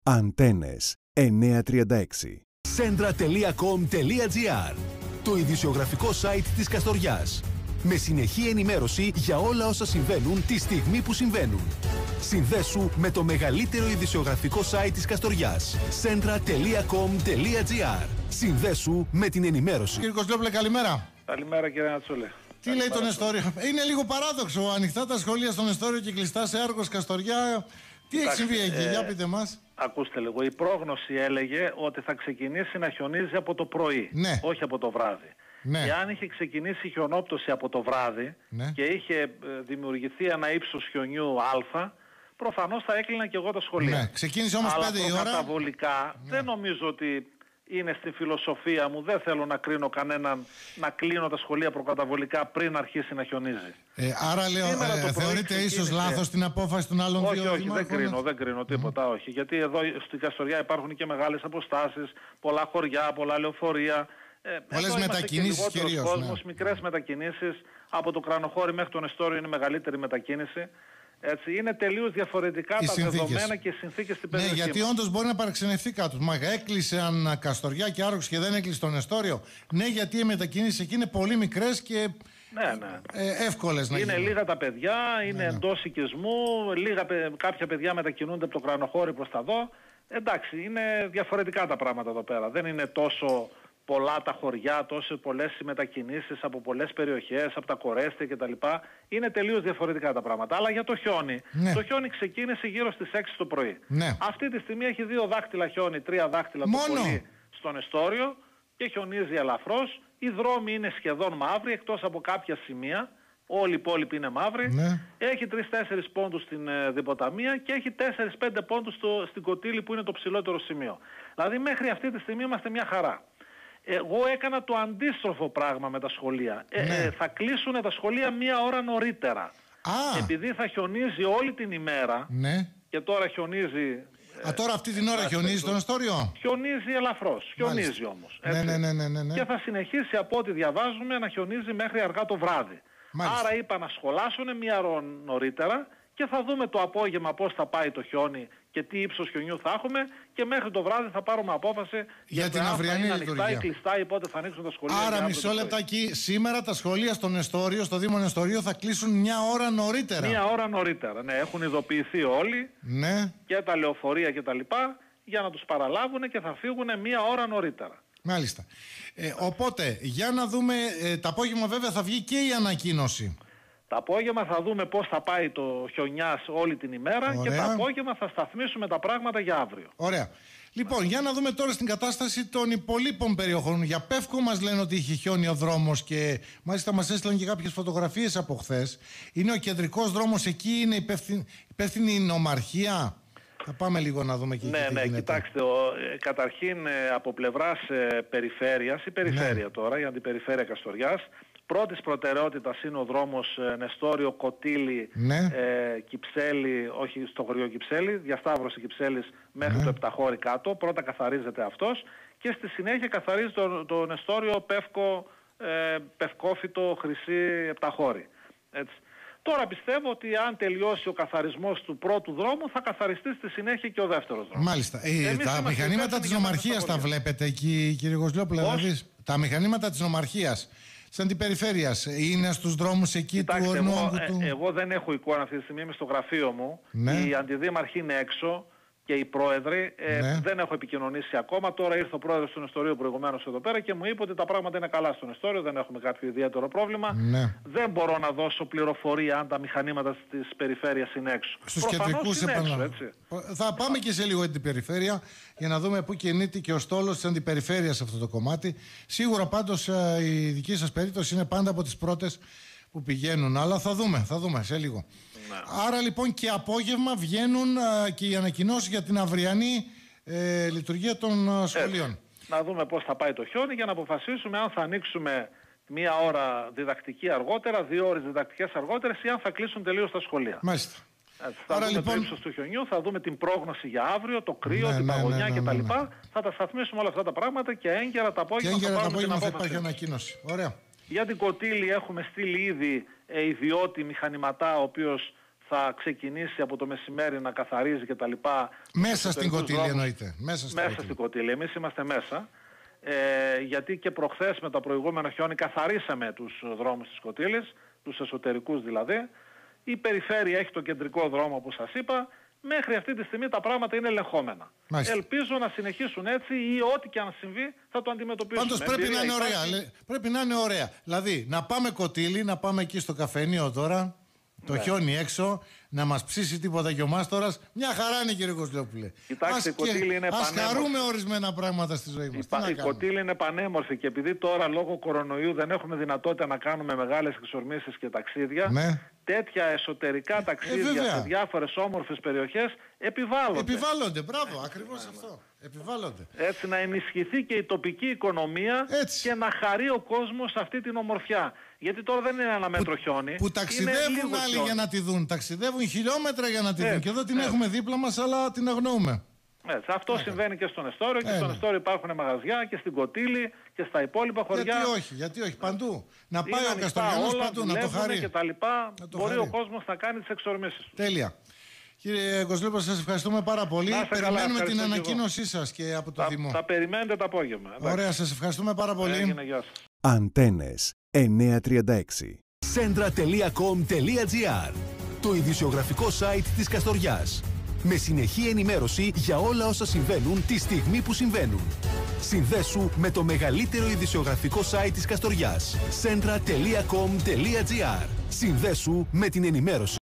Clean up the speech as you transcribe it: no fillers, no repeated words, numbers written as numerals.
Αντένες 936. Centra.com.gr, το ειδησιογραφικό site της Καστοριάς. Με συνεχή ενημέρωση για όλα όσα συμβαίνουν τη στιγμή που συμβαίνουν. Συνδέσου με το μεγαλύτερο ειδησιογραφικό site της Καστοριάς. Centra.com.gr. Συνδέσου με την ενημέρωση. Κύριε Κοσλόπουλε, καλημέρα. Καλημέρα, κύριε Νατσούλε. Τι λέει το Νεστόριο? Είναι λίγο παράδοξο. Ανοιχτά τα σχολεία στο Νεστόριο και κλειστά σε Άργος, Καστοριά. Τι έχει συμβεί εκεί, για πείτε μας. Ακούστε λίγο. Η πρόγνωση έλεγε ότι θα ξεκινήσει να χιονίζει από το πρωί, ναι, όχι από το βράδυ. Ναι. Και αν είχε ξεκινήσει η χιονόπτωση από το βράδυ, ναι, και είχε δημιουργηθεί ένα ύψος χιονιού α, προφανώς θα έκλεινα και εγώ τα σχολεία. Ναι. Ξεκίνησε όμως 5 η ώρα. Καταβολικά, ναι, δεν νομίζω ότι είναι στη φιλοσοφία μου. Δεν θέλω να κρίνω κανέναν να κλείνω τα σχολεία προκαταβολικά πριν αρχίσει να χιονίζει. Άρα λέω, θεωρείτε ίσως λάθος την απόφαση των άλλων δύο δημάρχων? Όχι, δεν κρίνω τίποτα, όχι. Γιατί εδώ στην Καστοριά υπάρχουν και μεγάλες αποστάσεις, πολλά χωριά, πολλά λεωφορεία. Πολλές μετακινήσεις κυρίως. Κόσμος, μικρές μετακινήσεις. Από το Κρανοχώρι μέχρι τον Νεστόριο είναι μεγαλύτερη μετακίνηση. Έτσι, είναι τελείως διαφορετικά τα δεδομένα και οι συνθήκες στην περιοχή. Ναι, γιατί όντως μπορεί να παραξενευτεί κάτω. Μα έκλεισαν Καστοριά και Άργος και δεν έκλεισε τον Εστόριο. Ναι, γιατί οι μετακινήσεις εκεί είναι πολύ μικρές και εύκολες να γίνουν. Είναι λίγα τα παιδιά, είναι εντός οικισμού, κάποια παιδιά μετακινούνται από το Κρανοχώρι προς τα δω. Εντάξει, είναι διαφορετικά τα πράγματα εδώ πέρα. Δεν είναι τόσο πολλά τα χωριά, τόσες πολλές οι μετακινήσεις από πολλές περιοχές, από τα κορέστια κτλ. Είναι τελείως διαφορετικά τα πράγματα. Αλλά για το χιόνι, το χιόνι ξεκίνησε γύρω στις 6 το πρωί. Ναι. Αυτή τη στιγμή έχει 2 δάχτυλα χιόνι, 3 δάχτυλα το πολύ στον Εστόριο και χιονίζει ελαφρώς. Οι δρόμοι είναι σχεδόν μαύροι εκτός από κάποια σημεία. Όλοι οι υπόλοιποι είναι μαύροι. Ναι. Έχει 3-4 πόντους στην Διποταμία και έχει 4-5 πόντους στην Κωτήλη που είναι το ψηλότερο σημείο. Δηλαδή μέχρι αυτή τη στιγμή είμαστε μια χαρά. Εγώ έκανα το αντίστροφο πράγμα με τα σχολεία. Θα κλείσουν τα σχολεία 1 ώρα νωρίτερα. Επειδή θα χιονίζει όλη την ημέρα, και τώρα χιονίζει... τώρα αυτή την ώρα χιονίζει στον Εστόριο? Χιονίζει ελαφρώς, χιονίζει όμως. Ναι. Και θα συνεχίσει από ό,τι διαβάζουμε να χιονίζει μέχρι αργά το βράδυ. Μάλιστα. Άρα είπα να σχολάσουν 1 ώρα νωρίτερα και θα δούμε το απόγευμα πώς θα πάει το χιόνι και τι ύψος χιονιού θα έχουμε και μέχρι το βράδυ θα πάρουμε απόφαση για την αυριανή λειτουργία. Ανοιχτά ή κλειστά ή πότε θα ανοίξουν τα σχολεία. Άρα μισό λεπτάκι, σήμερα τα σχολεία στο Νεστόριο, στο Δήμο Νεστορίου θα κλείσουν 1 ώρα νωρίτερα. 1 ώρα νωρίτερα, ναι. Έχουν ειδοποιηθεί όλοι, και τα λεωφορεία και τα λοιπά, για να τους παραλάβουν και θα φύγουν 1 ώρα νωρίτερα. Μάλιστα. Οπότε, για να δούμε, το απόγευμα βέβαια θα βγει και η ανακοίνωση. Το απόγευμα θα δούμε πώς θα πάει το χιονιάς όλη την ημέρα. Ωραία. Και το απόγευμα θα σταθμίσουμε τα πράγματα για αύριο. Ωραία. Λοιπόν, για να δούμε τώρα στην κατάσταση των υπολείπων περιοχών. Για Πεύκο μας λένε ότι είχε χιόνι ο δρόμος και μάλιστα μας έστειλαν και κάποιες φωτογραφίες από χθες. Είναι ο κεντρικός δρόμος εκεί, είναι υπεύθυνη η νομαρχία. Θα πάμε λίγο να δούμε και τι γίνεται. Κοιτάξτε, καταρχήν από πλευράς περιφέρειας, η περιφέρεια τώρα, η αντιπεριφέρεια Καστοριάς, πρώτης προτεραιότητας είναι ο δρόμος Νεστόριο, Κωτήλη, Κυψέλη, όχι στο χωριό Κυψέλη, διασταύρωση Κυψέλης μέχρι το Επταχώρι κάτω. Πρώτα καθαρίζεται αυτός και στη συνέχεια καθαρίζει το Νεστόριο, Πεύκο, Πευκόφυτο, Χρυσή, Επταχώρι. Έτσι. Τώρα πιστεύω ότι αν τελειώσει ο καθαρισμός του πρώτου δρόμου θα καθαριστεί στη συνέχεια και ο δεύτερος δρόμος. Μάλιστα. Τα μηχανήματα της νομαρχίας τα βλέπετε εκεί, κύριε Κοσλόπουλε? Δηλαδή, τα μηχανήματα της νομαρχίας της αντιπεριφέρειας είναι στους δρόμους εκεί? Κοιτάξτε, του ορμόγκου του? Εγώ δεν έχω εικόνα αυτή τη στιγμή, είμαι στο γραφείο μου. Οι αντιδήμαρχοι είναι έξω και οι πρόεδροι. Δεν έχω επικοινωνήσει ακόμα. Τώρα ήρθε ο πρόεδρος του Νεστορίου προηγουμένως εδώ πέρα και μου είπε ότι τα πράγματα είναι καλά στο Νεστόριο, δεν έχουμε κάποιο ιδιαίτερο πρόβλημα. Δεν μπορώ να δώσω πληροφορία αν τα μηχανήματα της περιφέρειας είναι έξω. Στους κεντρικούς θα πάμε και σε λίγο την περιφέρεια για να δούμε πού κινείται και ο στόλος της αντιπεριφέρειας σε αυτό το κομμάτι. Σίγουρα πάντως η δική σας περίπτωση είναι πάντα από τις πρώτες που πηγαίνουν, αλλά θα δούμε σε λίγο. Άρα λοιπόν και απόγευμα βγαίνουν και οι ανακοινώσεις για την αυριανή λειτουργία των σχολείων. Να δούμε πώς θα πάει το χιόνι για να αποφασίσουμε αν θα ανοίξουμε 1 ώρα διδακτική αργότερα, 2 ώρες διδακτικές αργότερες ή αν θα κλείσουν τελείως τα σχολεία. Μάλιστα. Θα δούμε λοιπόν το ύψος του χιονιού, θα δούμε την πρόγνωση για αύριο, το κρύο, την παγωνιά κτλ. Θα τα σταθμίσουμε όλα αυτά τα πράγματα και έγκαιρα τα απόγευμα θα υπάρχει ανακοίνωση. Ωραία. Για την Κωτήλη έχουμε στείλει ήδη ιδιώτη μηχανηματά, ο οποίος θα ξεκινήσει από το μεσημέρι να καθαρίζει και τα λοιπά. Μέσα στην Κωτήλη εννοείται. Μέσα στην Κωτήλη. Εμείς είμαστε μέσα. Γιατί και προχθές με τα προηγούμενα χιόνι καθαρίσαμε τους δρόμους της Κωτήλης, τους εσωτερικούς δηλαδή. Η περιφέρεια έχει το κεντρικό δρόμο όπως σας είπα. Μέχρι αυτή τη στιγμή τα πράγματα είναι ελεγχόμενα. Μάλιστα. Ελπίζω να συνεχίσουν έτσι ή ό,τι και αν συμβεί θα το αντιμετωπίσουμε. Πάντως πρέπει να είναι ωραία. Πρέπει να είναι ωραία. Δηλαδή να πάμε Κωτήλη, να πάμε εκεί στο καφενείο τώρα, το χιόνι έξω, να μας ψήσει τίποτα και ο Μάστορας. Μια χαρά είναι, κύριε Κωστόπουλε. Κοιτάξτε, η Κωτήλη είναι πανέμορφη. Ας χαρούμε ορισμένα πράγματα στη ζωή μας. Η Κωτήλη είναι πανέμορφη και επειδή τώρα λόγω κορονοϊού δεν έχουμε δυνατότητα να κάνουμε μεγάλες εξορμήσεις και ταξίδια, ναι, τέτοια εσωτερικά ταξίδια σε διάφορες όμορφες περιοχές επιβάλλονται. Επιβάλλονται, μπράβο, ακριβώς αυτό. Επιβάλλονται. Έτσι να ενισχυθεί και η τοπική οικονομία και να χαρεί ο κόσμος αυτή την ομορφιά. Γιατί τώρα δεν είναι ένα μέτρο χιόνι. Που ταξιδεύουν άλλοι για να τη δουν. Ταξιδεύουν χιλιόμετρα για να τη δουν. Και εδώ την έχουμε δίπλα μας, αλλά την αγνοούμε. Αυτό συμβαίνει και στον Εστόριο. Και στον Εστόριο υπάρχουν μαγαζιά και στην Κωτήλη και στα υπόλοιπα χωριά. Γιατί όχι, παντού. Να πάει ο Καστοριανός παντού, να το χαρεί. Και τα λοιπά, μπορεί ο κόσμος να κάνει τις εξορμήσεις του. Τέλεια. Κύριε Κοσλίπο, σας ευχαριστούμε πάρα πολύ. Περιμένουμε την ανακοίνωσή σας και από το Δήμο. Θα περιμένετε το απόγευμα. Ωραία, σας ευχαριστούμε πάρα πολύ. Αντένες 936. Centra.com.gr, το ειδησιογραφικό site της Καστοριάς. Με συνεχή ενημέρωση για όλα όσα συμβαίνουν τη στιγμή που συμβαίνουν. Συνδέσου με το μεγαλύτερο ειδησιογραφικό site της Καστοριάς. Centra.com.gr. Συνδέσου με την ενημέρωση.